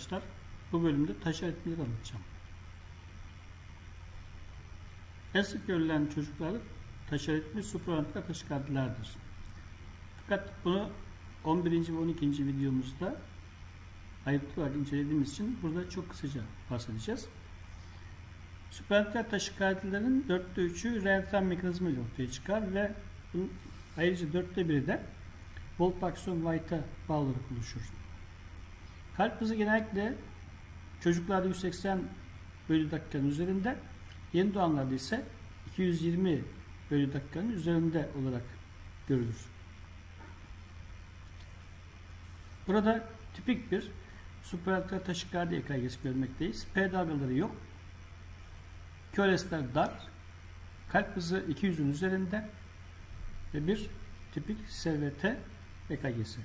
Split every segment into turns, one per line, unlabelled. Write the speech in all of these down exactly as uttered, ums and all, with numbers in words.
arkadaşlar. Bu bölümde taş aritmeleri anlatacağım. En sık görülen çocuklar taş aritmi supraorbital taşikardilerdir. Fakat bunu on birinci ve on ikinci videomuzda ayrıntılı olarak incelediğimiz için burada çok kısaca bahsedeceğiz. Supraorbital taşikardilerin dörtte üçü reentrant mekanizma ile ortaya çıkar ve bunun ayrıca dörtte biri de Wolff-Parkinson-White'a bağlı olarak oluşur. Kalp hızı genellikle çocuklarda yüz seksen bölü dakikanın üzerinde, yeni doğanlarda ise iki yüz yirmi bölü dakikanın üzerinde olarak görülür. Burada tipik bir supraorbital taşikardi E K G'si görmekteyiz. P dalgaları yok. Q R S'ler dar. Kalp hızı iki yüzün üzerinde ve bir tipik S V T E K G'si.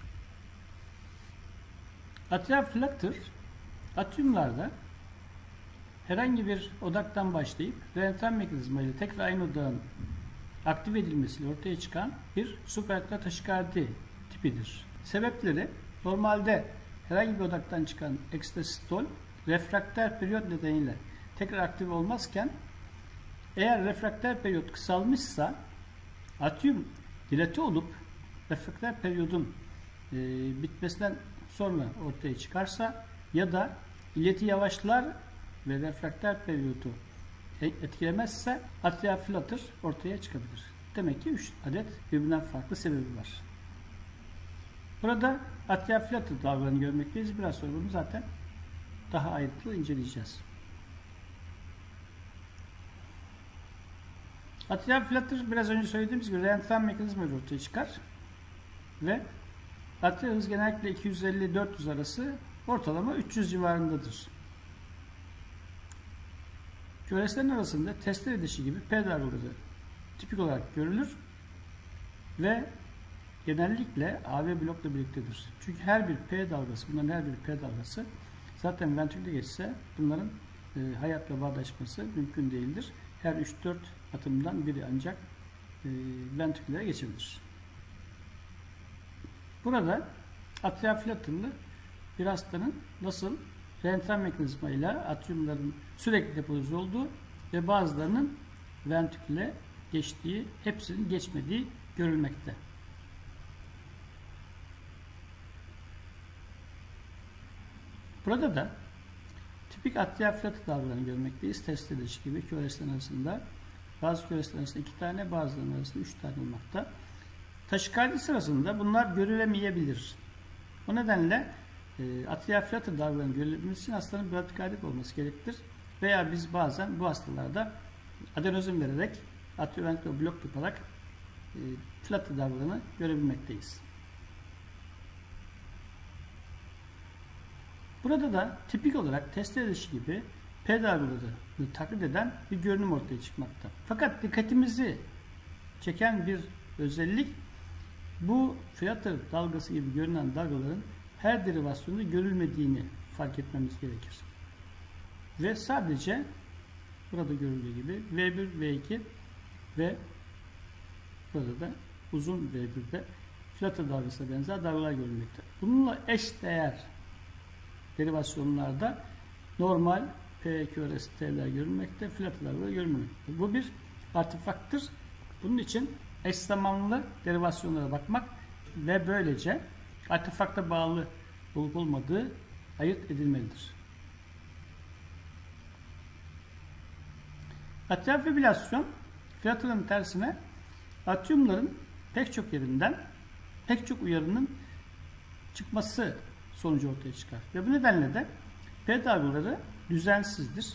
Atrial flutter atriumlarda herhangi bir odaktan başlayıp reentrant mekanizma ile tekrar aynı odağın aktive edilmesiyle ortaya çıkan bir supraorbital taşikardi tipidir. Sebepleri normalde herhangi bir odaktan çıkan ekstrasistol refrakter periyot nedeniyle tekrar aktive olmazken eğer refrakter periyot kısalmışsa atrium dilate olup refrakter periyodun e, bitmesinden sonra ortaya çıkarsa ya da ileti yavaşlar ve refrakter periyodu etkilemezse atrial flutter ortaya çıkabilir. Demek ki üç adet birbirinden farklı sebebi var. Burada atrial flutter dalgalarını görmekteyiz. Biraz sonra bunu zaten daha ayrıntılı inceleyeceğiz. Atrial flutter biraz önce söylediğimiz gibi reentrant mekanizma ile ortaya çıkar ve atrial hız genellikle iki yüz elli dört yüz arası, ortalama üç yüz civarındadır. Q R S'lerin arasında testere dişi gibi P dalgaları tipik olarak görülür ve genellikle A V blokla birliktedir. Çünkü her bir P dalgası, bunların her bir P dalgası zaten ventriküle geçse bunların e, hayatla bağdaşması mümkün değildir. Her üç dört atımdan biri ancak e, ventrikülere geçebilir. Burada atrial flutterlı bir hastanın nasıl reentrant mekanizma ile atriumların sürekli depolaze olduğu ve bazılarının ventriküle geçtiği, hepsinin geçmediği görülmekte. Burada da tipik atrial flutter dalgalarını görmekteyiz. Testere dişi gibi Q R S'lerin arasında. Bazı Q R S'lerin arasında iki tane, bazılarının arasında üç tane olmakta. Taşikardi sırasında bunlar görülemeyebilir. O nedenle e, atrial flutter dalgalarının görülebilmesi için hastanın bradykardik olması gerektir. Veya biz bazen bu hastalarda adenozin vererek atrioventriküler blok yaparak e, flutter dalgalarını görebilmekteyiz. Burada da tipik olarak testere dişi gibi P dalgalarını taklit eden bir görünüm ortaya çıkmakta. Fakat dikkatimizi çeken bir özellik, bu flutter dalgası gibi görünen dalgaların her derivasyonda görülmediğini fark etmemiz gerekir. Ve sadece burada görüldüğü gibi V bir, V iki ve burada da uzun V bir'de flutter dalgasına benzer dalgalar görülmekte. Bununla eş değer derivasyonlarda normal P Q R S T'ler görülmekte, flutter dalgaları görülmekte. Bu bir artefaktır. Bunun için eş zamanlı derivasyonlara bakmak ve böylece artefakta bağlı olup olmadığı ayırt edilmelidir. Atrial fibrilasyon, flutter'ın tersine atriumların pek çok yerinden pek çok uyarının çıkması sonucu ortaya çıkar. Ve bu nedenle de P dalgaları düzensizdir.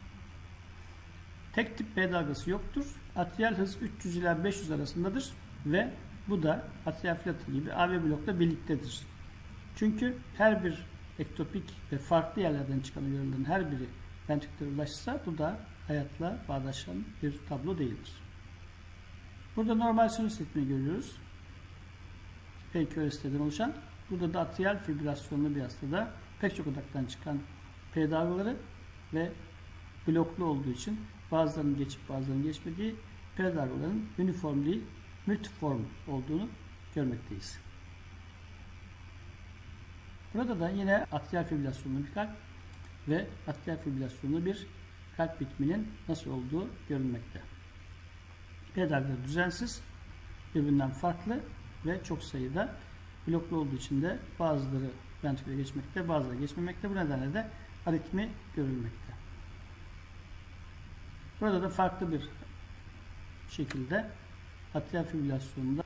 Tek tip P dalgası yoktur. Atrial hız üç yüz ila beş yüz arasındadır ve bu da atrial flutter gibi A V blokla birliktedir. Çünkü her bir ektopik ve farklı yerlerden çıkan uyarıların her biri ventriküllere ulaşsa bu da hayatla bağdaşan bir tablo değildir. Burada normal sinüs ritmini görüyoruz. P Q R S'den oluşan. Burada da atrial fibrilasyonlu bir hastada pek çok odaktan çıkan P dalgaları ve bloklu olduğu için bazılarının geçip bazılarının geçmediği P dalgaların uniform değil, multiform olduğunu görmekteyiz. Burada da yine atrial fibrilasyonlu bir kalp ve atrial fibrilasyonlu bir kalp ritminin nasıl olduğu görülmekte. P dalgaları düzensiz, birbirinden farklı ve çok sayıda bloklu olduğu için de bazıları ventriküle geçmekte, bazıları geçmemekte. Bu nedenle de aritmi görülmekte. Burada da farklı bir şekilde atrial fibrilasyonunda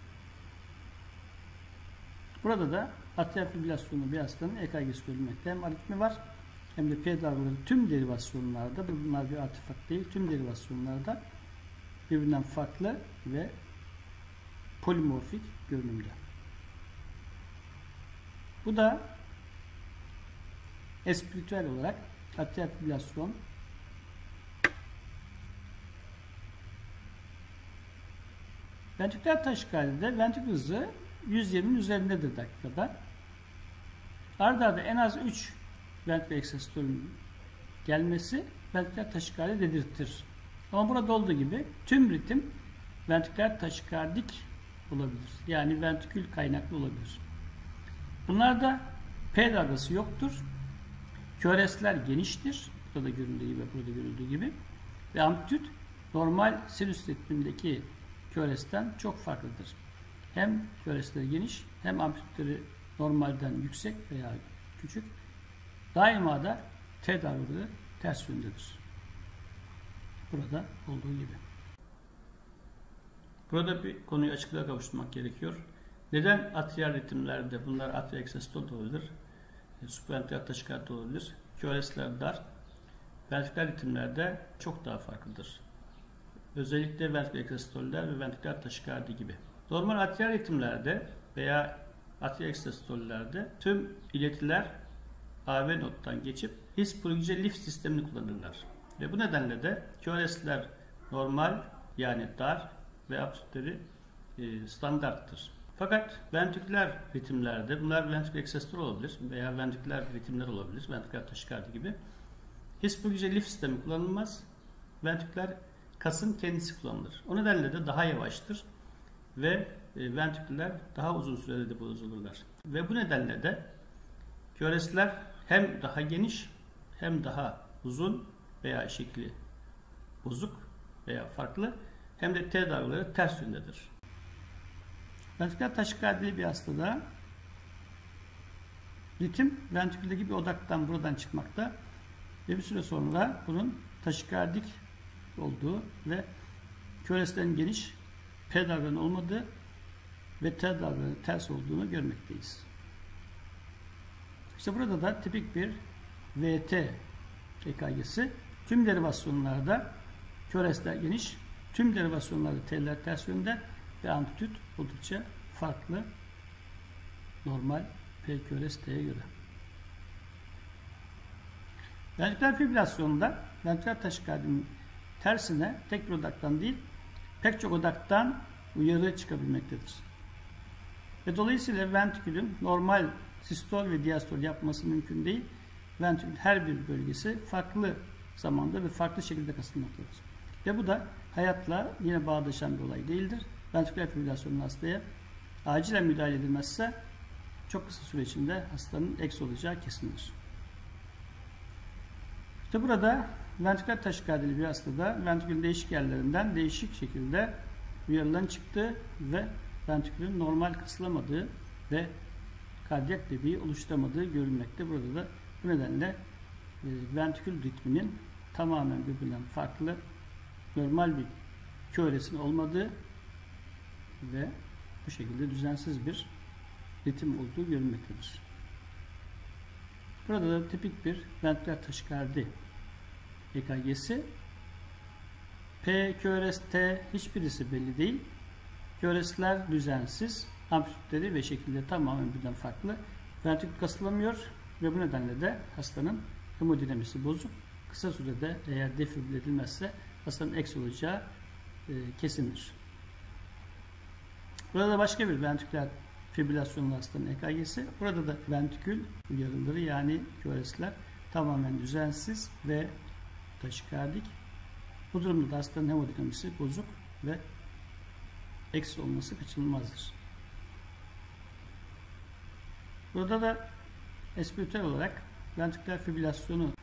burada da atrial fibrilasyonlu bir hastanın E K G'si görülmekte. Hem aritmi var hem de P dalgaları tüm derivasyonlarda, bunlar bir artefakt değil, tüm derivasyonlarda birbirinden farklı ve polimorfik görünümde. Bu da espiritüel olarak atrial fibrilasyon ventriküler taşikardide ventrikül hızı yüz yirminin üzerindedir dakikada. Arda arda en az üç ventriküler eksensitörün gelmesi ventriküler taşikardi dedirtir. Ama burada olduğu gibi tüm ritim ventriküler taşikardik olabilir. Yani ventrikül kaynaklı olabilir. Bunlarda P dalgası yoktur. Q R S'ler geniştir. Burada görüldüğü gibi, burada görüldüğü gibi. Ve amplitüt normal sinüs ritmindeki Q R S'ten çok farklıdır. Hem Q R S'leri geniş hem amplitütleri normalden yüksek veya küçük. Daima da T dalgaları ters yöndedir. Burada olduğu gibi. Burada bir konuyu açıklığa kavuşturmak gerekiyor. Neden atrial ritimlerde bunlar atrial eksensitör de olabilir, supraventriküler taşikardi olabilir, Q R S'ler dar, ventriküler ritimlerde çok daha farklıdır. Özellikle ventriküler eksensitörler ve ventriküler taşikardi gibi. Normal atrial ritimlerde veya atrial eksensitörlerde tüm iletiler A V noddan geçip his-pürüzce lif sistemini kullanırlar. Ve bu nedenle de Q R S'ler normal yani dar ve amplitütleri e, standarttır. Fakat ventriküler ritimlerde, bunlar ventriküler eksensitör olabilir veya ventriküler ritimler olabilir, ventriküler taşikardi gibi. His-pürüzce lif sistemi kullanılmaz. Ventriküler kasın kendisi kullanılır. O nedenle de daha yavaştır ve e, ventriküller daha uzun sürede depoz olurlar. Ve bu nedenle de Q R S'ler hem daha geniş hem daha uzun veya şekli bozuk veya farklı hem de T dalgaları ters yöndedir. Ventriküler taşikardili bir hastada ritim ventriküldeki bir odaktan buradan çıkmakta ve bir süre sonra bunun taşikardik olduğu ve Q R S'lerin geniş, P dalgalarının olmadığı ve T dalgalarının ters olduğunu görmekteyiz. İşte burada da tipik bir V T E K G'si. Tüm derivasyonlarda Q R S'ler geniş, tüm derivasyonlarda T'ler ters yönde ve amplitüt oldukça farklı normal P Q R S T'ye göre. Ventriküler fibrilasyonda ventriküler taşikardinin tersine tek bir odaktan değil pek çok odaktan uyarı çıkabilmektedir. Ve dolayısıyla ventrikülün normal sistol ve diastol yapması mümkün değil. Ventrikülün her bir bölgesi farklı zamanda ve farklı şekilde kasılmaktadır. Ve bu da hayatla yine bağdaşan bir olay değildir. Ventriküler fibrilasyonun hastaya acilen müdahale edilmezse çok kısa süre içinde hastanın eks olacağı kesindir. İşte burada ventriküler taşikardili bir hastada ventrikülün değişik yerlerinden değişik şekilde uyarıların çıktığı ve ventrikülün normal kısılamadığı ve kardiyak bebeği oluşturamadığı görülmekte. Burada da bu nedenle e, ventrikül ritminin tamamen birbirinden farklı normal bir Q R S'in olmadığı ve bu şekilde düzensiz bir ritim olduğu görülmektedir. Burada da tipik bir ventriküler taşikardi E K G'si. P, Q R S, T hiçbirisi belli değil. Q R S'ler düzensiz, amplitütleri ve şekilleri tamamen birden farklı. Ventrikül kasılamıyor ve bu nedenle de hastanın hemodinamisi bozuk. Kısa sürede eğer defibril edilmezse hastanın eks olacağı e, kesindir. Burada da başka bir ventriküler fibrilasyonlu hastanın E K G'si. Burada da ventrikül uyarıları yani Q R S'ler tamamen düzensiz ve taşikardik. Bu durumda da hastanın hemodinamisi bozuk ve eks olması kaçınılmazdır. Burada da espiritüel olarak ventriküler fibrilasyonu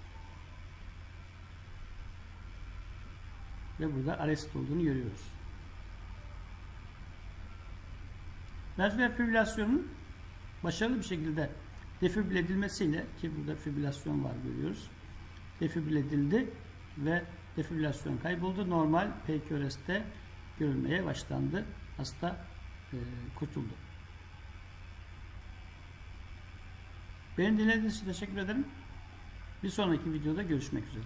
ve burada arrest olduğunu görüyoruz. Ventriküler fibrilasyonun başarılı bir şekilde defibrile edilmesiyle, ki burada fibrilasyon var görüyoruz, defibrile edildi ve defibrilasyon kayboldu. Normal P Q R S'te görülmeye başlandı. Hasta e, kurtuldu. Beni dinlediğiniz için teşekkür ederim. Bir sonraki videoda görüşmek üzere.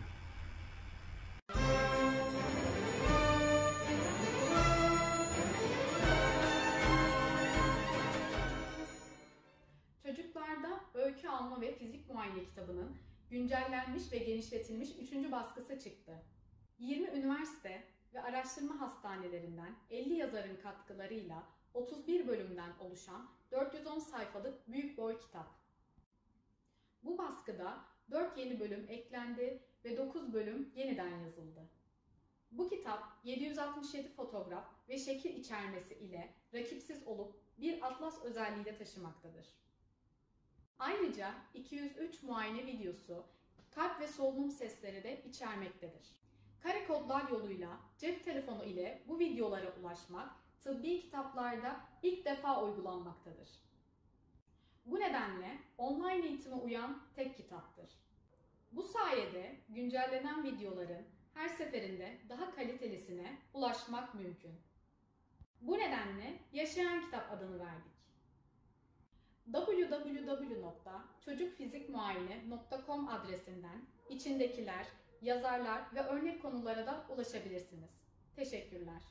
Çocuklarda Öykü Alma ve Fizik Muayene kitabının güncellenmiş ve genişletilmiş üçüncü baskısı çıktı. yirmi üniversite ve araştırma hastanelerinden elli yazarın katkılarıyla otuz bir bölümden oluşan dört yüz on sayfalık büyük boy kitap. Bu baskıda dört yeni bölüm eklendi ve dokuz bölüm yeniden yazıldı. Bu kitap yedi yüz altmış yedi fotoğraf ve şekil içermesi ile rakipsiz olup bir atlas özelliği de taşımaktadır. Ayrıca iki yüz üç muayene videosu, kalp ve solunum sesleri de içermektedir. Kare kodlar yoluyla cep telefonu ile bu videolara ulaşmak tıbbi kitaplarda ilk defa uygulanmaktadır. Bu nedenle online eğitime uyan tek kitaptır. Bu sayede güncellenen videoların her seferinde daha kalitelisine ulaşmak mümkün. Bu nedenle Yaşayan Kitap adını verdik. double-u double-u double-u nokta çocuk fizik muayene nokta com adresinden içindekiler, yazarlar ve örnek konulara da ulaşabilirsiniz. Teşekkürler.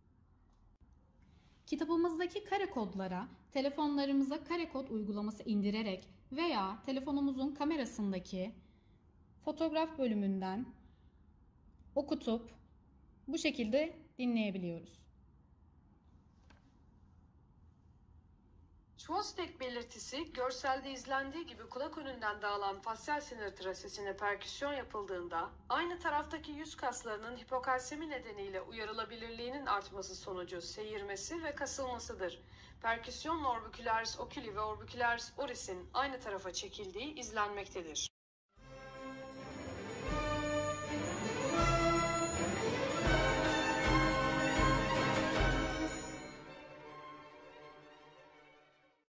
Kitabımızdaki kare kodlara telefonlarımıza kare kod uygulaması indirerek veya telefonumuzun kamerasındaki fotoğraf bölümünden okutup bu şekilde dinleyebiliyoruz.
Schwarzenegg belirtisi, görselde izlendiği gibi kulak önünden dağılan fasyal sinir trasesine perküsyon yapıldığında, aynı taraftaki yüz kaslarının hipokalsemi nedeniyle uyarılabilirliğinin artması sonucu seyirmesi ve kasılmasıdır. Perküsyon orbicularis oculi ve orbicularis oris'in aynı tarafa çekildiği izlenmektedir.